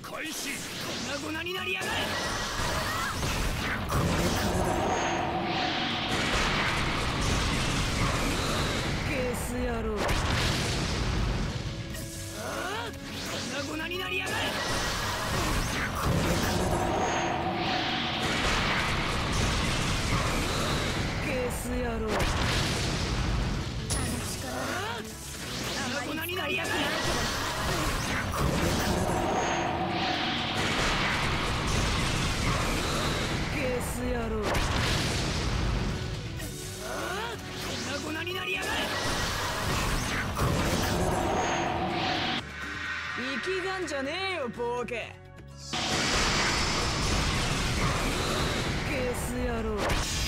開始。 粉々になりやがれ。 これからだ。ゲス野郎。 粉々になりやがれ。 これからだ。ゲス野郎。 粉々になりやがれ。 これからだ。ゲス野郎。 粉々になりやがれ。 これからだ。生きがんじゃねえよボケ。ゲス野郎。